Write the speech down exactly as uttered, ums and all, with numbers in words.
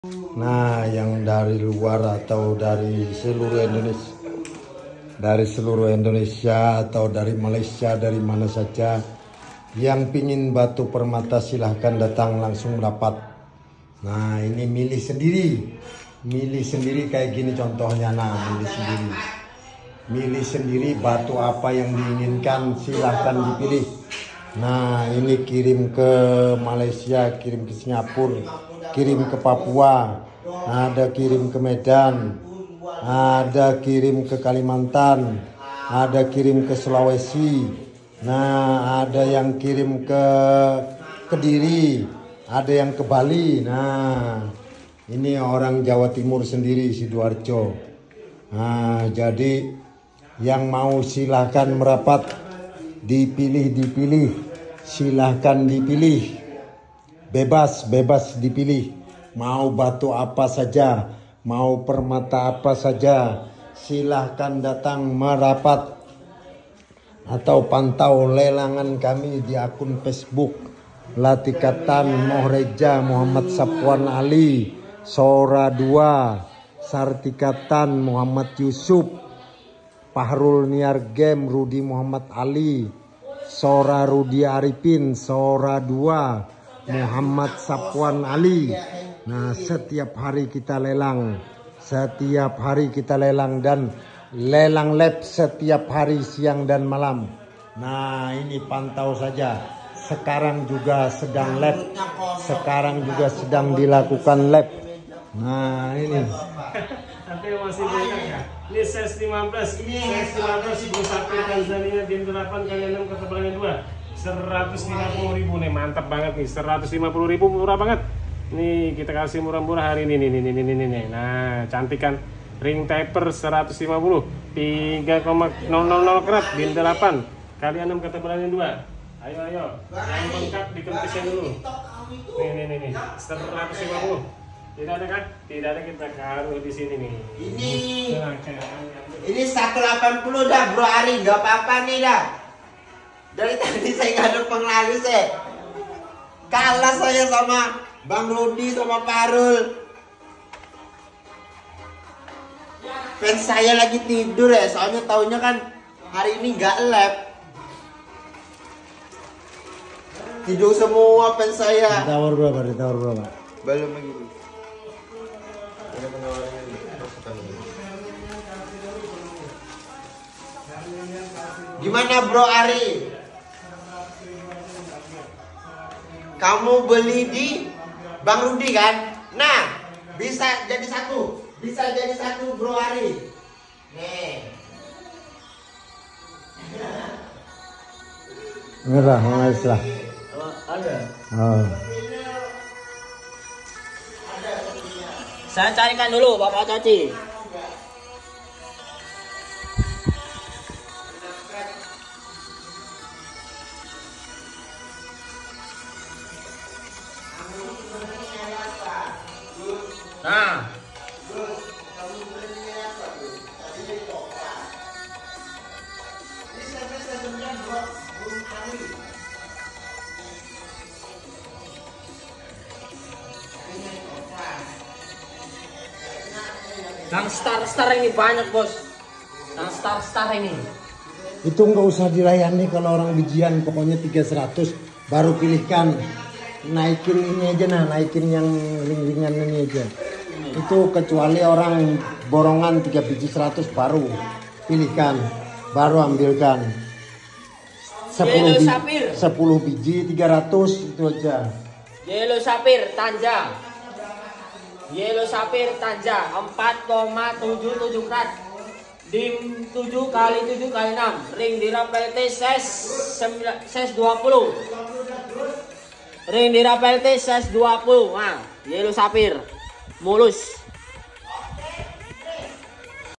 Nah, yang dari luar atau dari seluruh Indonesia, dari seluruh Indonesia atau dari Malaysia, dari mana saja yang pingin batu permata silahkan datang langsung dapat. Nah, ini milih sendiri, milih sendiri kayak gini contohnya. Nah, milih sendiri, milih sendiri batu apa yang diinginkan silahkan dipilih. Nah, ini kirim ke Malaysia, kirim ke Singapura, kirim ke Papua, ada kirim ke Medan, ada kirim ke Kalimantan, ada kirim ke Sulawesi, nah ada yang kirim ke Kediri, ada yang ke Bali. Nah, ini orang Jawa Timur sendiri, Sidoarjo. Nah, jadi yang mau silahkan merapat, dipilih dipilih, silahkan dipilih. Bebas, bebas dipilih. Mau batu apa saja, mau permata apa saja, silahkan datang merapat atau pantau lelangan kami di akun Facebook Latikatan Mohreja Muhammad Sapwan Ali, Sora dua, Sartikatan Muhammad Yusuf, Pahrul Niar Game Rudi Muhammad Ali, Sora Rudi Arifin, Sora dua, Muhammad Sapwan Ali. Nah, setiap hari kita lelang, setiap hari kita lelang dan lelang lab setiap hari siang dan malam. Nah, ini pantau saja. Sekarang juga sedang lab, sekarang juga sedang dilakukan lab. Nah, ini. Tapi masih banyak ya. Ini size lima belas, size lima belas Ibu Sapi Tanzania Dim delapan kali enam ketebalannya dua. seratus lima puluh ribu nih, mantap banget nih. seratus lima puluh ribu murah banget. Nih kita kasih murah-murah hari ini nih nih nih nih nih nih. Nah, cantik kan. Ring taper seratus lima puluh, tiga koma nol nol nol karat Dim delapan kali enam ketebalannya dua. Ayo ayo. Yang bengkak dikempisnya dulu. Nih nih nih nih. seratus lima puluh. Tidak ada kan? Tidak ada, kita taruh di sini nih. Ini ini seratus delapan puluh dah Bro Ari, nggak apa-apa nih dah. Dari tadi saya nggak ada penglaris saya. Kalah saya sama Bang Rudi sama Parul. Fans saya lagi tidur ya, soalnya taunya kan hari ini nggak lab. Tidur semua fans saya. Ditawar berapa? Ditawar berapa? Belum lagi. Gimana Bro Ari? Kamu beli di Bang Rudi kan? Nah, bisa jadi satu, bisa jadi satu Bro Ari. Nih. Merah, nangis lah. Ada. Oh. Saya carikan dulu Bapak Caci. Nah, yang star-star ini banyak bos, yang star-star ini. Itu nggak usah dilayani kalau orang bijian, pokoknya tiga ratus baru pilihkan. Naikin ini aja, nah naikin yang ring-ringan ini aja. Itu kecuali orang borongan tiga biji seratus baru pilihkan, baru ambilkan. sepuluh biji, sepuluh biji tiga ratus itu aja. Yellow Sapphire Tanja, Yellow Sapphire Tanja empat koma tujuh tujuh karat, dim tujuh kali tujuh kali enam, ring dirapel T size dua puluh, ring dirapel T size dua puluh. Nah, Yellow Sapphire mulus.